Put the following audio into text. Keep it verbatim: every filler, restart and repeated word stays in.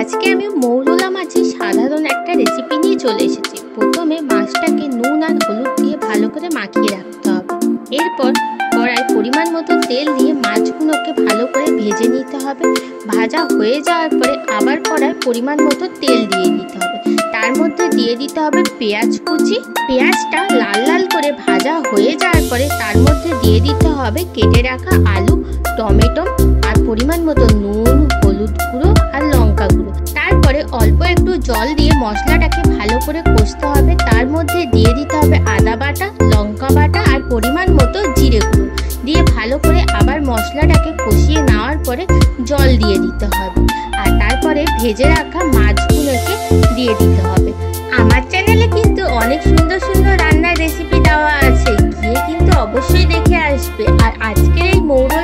আজকে আমি মৌরলা মাছের সাধারণ একটা রেসিপি নিয়ে চলে এসেছি। প্রথমে মাছটাকে নুন আর হলুদ দিয়ে ভালো করে মাখিয়ে রাখতে হবে। এরপর কড়াই পরিমাণ মতো তেল দিয়ে মাছগুলোকে ভালো করে ভেজে নিতে হবে। ভাজা হয়ে যাওয়ার পরে আবার কড়াই পরিমাণ মতো তেল দিয়ে দিতে হবে। তার মধ্যে দিয়ে দিতে হবে পেঁয়াজ কুচি। পেঁয়াজটা লাল লাল করে ভাজা হয়ে যাওয়ার পরে তার মধ্যে দিয়ে দিতে হবে কেটে রাখা আলু, টমেটো আর পরিমাণ মতো নুন, হলুদ গুঁড়ো আর লঙ্কা গুঁড়ো। তারপরে অল্প একটু জল দিয়ে মশলাটাকে ভালো করে কষতে হবে। তার মধ্যে দিয়ে দিতে হবে আদা বাটা, লঙ্কা বাটা আর পরিমাণ মতো জিরে গুঁড়ো দিয়ে ভালো করে আবার মশলাটাকে কষিয়ে নেওয়ার পরে জল দিয়ে দিতে হবে। আর তারপরে ভেজে রাখা মাছগুলোকে দিয়ে দিতে হবে। আমার চ্যানেলে কিন্তু অনেক সুন্দর সুন্দর রান্নার রেসিপি দেওয়া আছে, গিয়ে কিন্তু অবশ্যই দেখে আসবে। আর আজকের এই মৌরলা